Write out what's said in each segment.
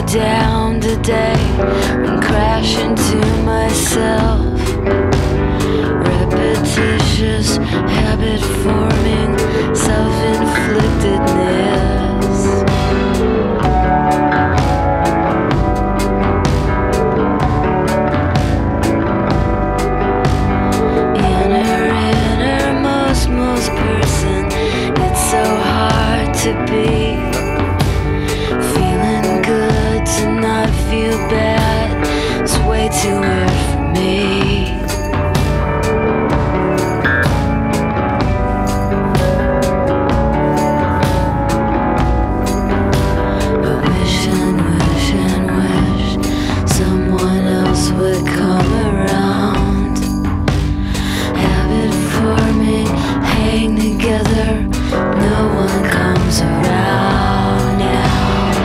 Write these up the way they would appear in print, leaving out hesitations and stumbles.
down today and crash into myself. Repetitious habit forming, self-inflictedness. Innermost person, it's so hard to be. Feeling good to not feel bad, it's way too weird for me. I wish and wish and wish someone else would come around. Habit forming, hang together, no one comes around now.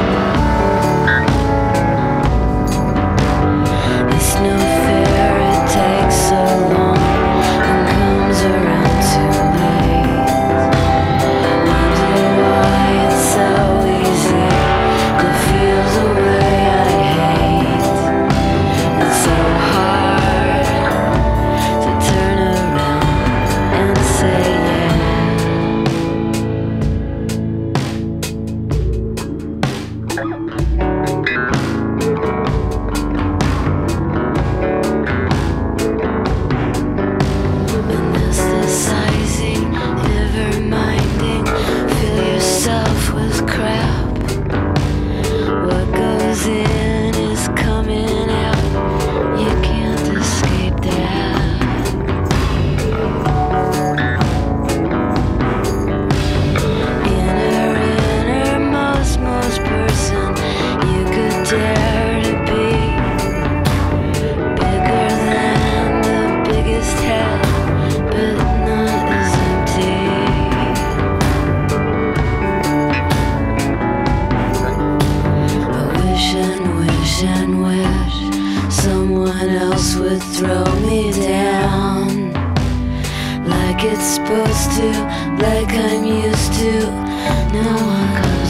It's no fair, it takes so long and comes around too late. Wonder why it's so easy to feel the way I hate. It's so hard to turn around and say yeah. Anesthesizing, never minding, fill yourself with crap. What goes in is coming out, you can't escape that. Innermost person you could dare to be. Bigger than the biggest head, but not as empty. I wish and wish and wish someone else would throw me down like it's supposed to, like I'm used to. No one comes